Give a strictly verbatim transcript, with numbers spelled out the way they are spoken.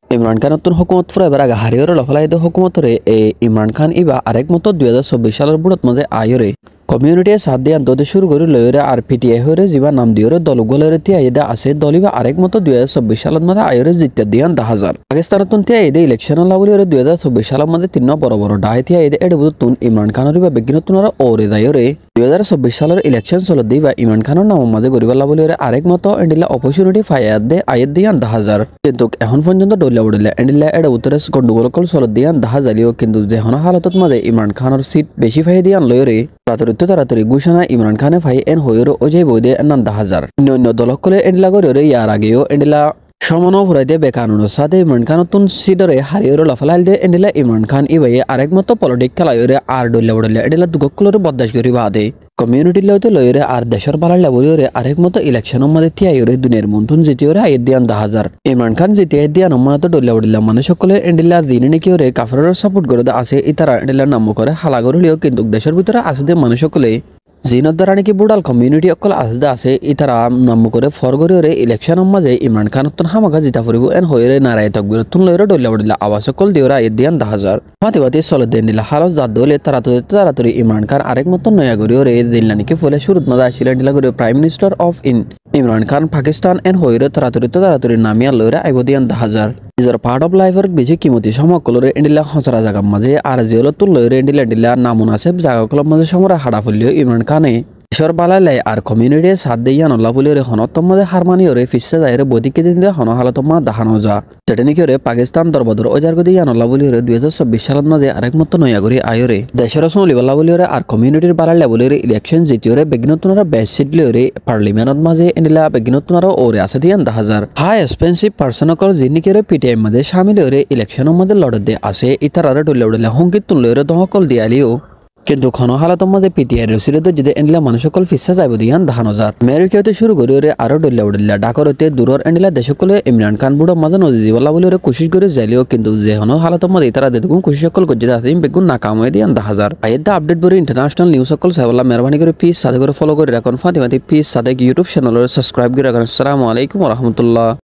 ইমরান খান নতুন হুকুমত ফুরা এবার আগে হারিয়র লফলাইদ হুকুমতরে এ ইমরান খান ইবা আরেক মতো দুই হাজার চব্বিশ সালের বুড়ত মাঝে আয়রে কমিউনিটিয়ে সাথ দিয়ে আন্ততে শুরু করে লয়রে আর পিটিআই হয়ে যা নাম দিয়ে দলগুলোর তিয়াইদা আছে দলিবা আরেক মতো দুই হাজার চব্বিশ সালত মাঝে আয়রে জিতে দিয়ান দা হাজার পাকিস্তানত তিয়াইদে ইলেকশন লাবলি দুই হাজার চব্বিশ সালের মধ্যে তিন বড় বড় ডাহে তিয়াইদে এড তুন ইমরান খানের বা বিজ্ঞানতুনারা ওরে দায়রে দুই হাজার চব্বিশ সালের ইলেকশন চলত দিবা ইমরান খানের নাম মাঝে গরিব লাবলি আরেক মতো এন্ডিলা অপরচুনিটি ফায়ার দে আয়ের দিয়ান দা হাজার কিন্তু এখন পর্যন্ত ডলিয়া উড়িলে এন্ডিলা এড উত্তরে গন্ডগোল চলত দিয়ান দা হাজালিও কিন্তু যেহন হালতত মাঝে ইমরান খানের সিট বেশি ফাই দিয়ান লয়রে তাড়াতাড়ি তাড়াতাড়ি ঘোষণা ইমরান খানে ফাই এন হইর অজয় বৈদে এনান দা হাজার অন্য অন্য দলকলে এন্ডিলা গরিয়রে ইয়ার আগেও এন্ডিলা সমানো ফুরাইতে বেকানুর সাথে ইমরান খান নতুন সিডরে হারিয়র লফলাইল দে এন্ডিলা ইমরান খান ইবাই আরেক মতো পলিটিক খেলায়রে আর ডলিয়া উড়িলে এন্ডিলা দুগকলরে বদাস করি বাদে কমিউনিটি লয়তে লয়রে আর দেশের বালার লেবলিয়রে আরেক মতো ইলেকশনের মধ্যে তিয়াইরে দুনিয়ার মন্থন জিতিয়রে আয়ের দিয়ান দা হাজার ইমরান খান জিতিয়া দিয়ান অম্মানত ডলিয়া উড়িলা মানে সকলে এন্ডিলা দিনে নাকিওরে কাফারের সাপোর্ট করে আছে ইতারা এন্ডিলা নাম করে হালা করলেও কিন্তু দেশের ভিতরে আছে যে মানুষ সকলে জিনত দ্বারা নাকি বুড়াল কমিউনিটি অকল আসতে আছে ইতারা নাম করে ফরগরিয়রে ইলেকশনের মাঝে ইমরান খান হামাকা জিতা ফুরিব এন হয়ে নারায় তকবির তুন লয়রে ডলিয়া উড়িলা আবাস সকল দিওরা আয়ের দিয়ান দা হাজার হাতে হাতে চলে দেন নিলা হালত জাত দলে তাড়াতাড়ি তাড়াতাড়ি ইমরান খান আরেক মতো নয়া গরিয়রে দিল্লা নাকি ফলে শুরুত মাঝে আসিলেন ডিলা গরিয় প্রাইম মিনিস্টার অফ ইন ইমরান খান পাকিস্তান এন হয়ে তাড়াতাড়ি তাড়াতাড়ি নামিয়া লয়রে আইব দিয়ান দা হাজার নিজের পার্ট অফ লাইফের বেশি কিমতি সমকলরে এন্ডিলা হসরা জাগার মাঝে আর জিওল তুল লয়রে এন্ডিলা ডিলা নামুন আছে জাগাকলর মাঝে সমরা হাড়া ফুলিও ইমরান খানে ঈশ্বর বালাই আর কমিউনিটি সাথ দিয়ে নল্লা বলি হনতম মাঝে হারমানিয়রে ফিসে যায় বদিকে দিন দিয়ে হন হালতমা দাহানো যা যেটা নাকি পাকিস্তান দরবদর ওজার গদি নল্লা বলি দুই হাজার চব্বিশ সালত মাঝে আরেক মতো নয়াগরি আয়রে দেশের সমলি বলা বলি আর কমিউনিটির বালাই বলি ইলেকশন জিতিয়রে বিঘ্নতনারা বেশ সিট লিওরে পার্লিমেন্টত মাঝে এনিলা বিঘ্নতনারা ওরে আছে দিয়ান দা হাজার হাই এক্সপেন্সিভ পার্সনকল যিনিকে পিটিআই মাঝে সামিল হয়ে ইলেকশনের মধ্যে লড়ত দিয়ে আছে ইতারারে ডলে উড়লে হংকিত তুললে দহকল দিয়ালিও কিন্তু খন হালাতর মাঝে পিটিআই রসিলে তো যদি এনলা মানুষ সকল ফিসা যাইব দিয়ান দাহান হাজার আমেরিকাতে শুরু করে আরো ডলিয়া উড়িলা ডাকরতে দূরের এনলা দেশকলে ইমরান খান বুড়ো মাঝে নদী বলা বলে কোশিশ করে যাইলেও কিন্তু যে হন হালাতর মাঝে তারা দেখুন কোশিশ সকল করতে আছে বেগুন নাকাম হয়ে দিয়ান দা হাজার আয়ের দা আপডেট বলে ইন্টারন্যাশনাল নিউজ সকল সাইবলা মেহরবানি করে প্লিজ সাথে করে ফলো করে রাখুন ফাতিমাতি প্লিজ সাথে ইউটিউব চ্যানেলের সাবস্ক্রাইব করে রাখুন। আসসালামু আলাইকুম রহমতুল্লাহ।